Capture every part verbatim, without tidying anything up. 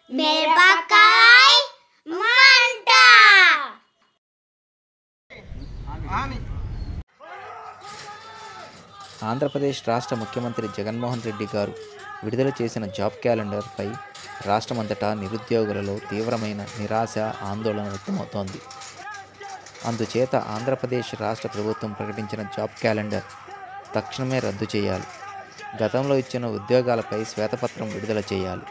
మిరపకాయ మంట. ఆంధ్రప్రదేశ్ రాష్ట్ర ముఖ్యమంత్రి జగన్మోహన్ రెడ్డి గారు విడుదల చేసిన జాబ్ క్యాలెండర్పై రాష్ట్రమంతటా నిరుద్యోగులలో తీవ్రమైన నిరాశ, ఆందోళన వ్యక్తమవుతోంది. అందుచేత ఆంధ్రప్రదేశ్ రాష్ట్ర ప్రభుత్వం ప్రకటించిన జాబ్ క్యాలెండర్ తక్షణమే రద్దు చేయాలి. గతంలో ఇచ్చిన ఉద్యోగాలపై శ్వేతపత్రం విడుదల చేయాలి.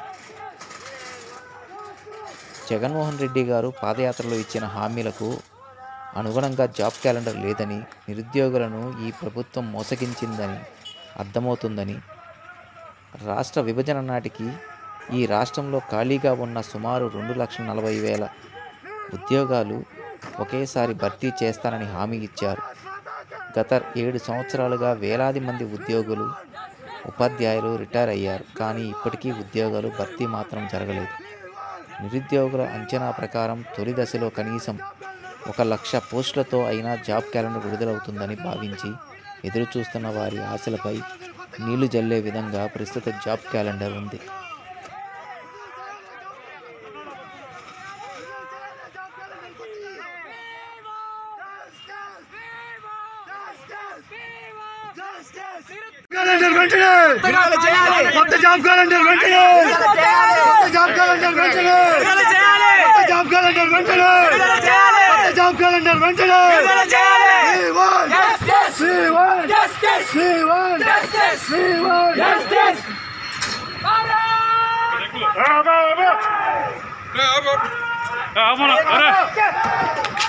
జగన్మోహన్ రెడ్డి గారు పాదయాత్రలో ఇచ్చిన హామీలకు అనుగుణంగా జాబ్ క్యాలెండర్ లేదని, నిరుద్యోగులను ఈ ప్రభుత్వం మోసగించిందని అర్థమవుతుందని, రాష్ట్ర విభజన నాటికి ఈ రాష్ట్రంలో ఖాళీగా ఉన్న సుమారు రెండు లక్షల నలభై వేల ఉద్యోగాలు ఒకేసారి భర్తీ చేస్తానని హామీ ఇచ్చారు. గత ఏడు సంవత్సరాలుగా వేలాది మంది ఉద్యోగులు, ఉపాధ్యాయులు రిటైర్ అయ్యారు. కానీ ఇప్పటికీ ఉద్యోగాలు భర్తీ మాత్రం జరగలేదు. నిరుద్యోగుల అంచనా ప్రకారం తొలి దశలో కనీసం ఒక లక్ష పోస్టులతో అయినా జాబ్ క్యాలెండర్ విడుదలవుతుందని భావించి ఎదురు చూస్తున్న వారి ఆశలపై నీళ్లు జల్లే విధంగా ప్రస్తుత జాబ్ క్యాలెండర్ ఉంది. క్యాలెండర్ వెంటనే కొత్త జాబ్ క్యాలెండర్ వెంటనే కొత్త జాబ్ క్యాలెండర్ వెంటనే కొత్త జాబ్ క్యాలెండర్ వెంటనే కొత్త జాబ్ క్యాలెండర్ వెంటనే We want justice. We want justice. We want justice. We want justice. Bravo! Bravo! Bravo! Bravo!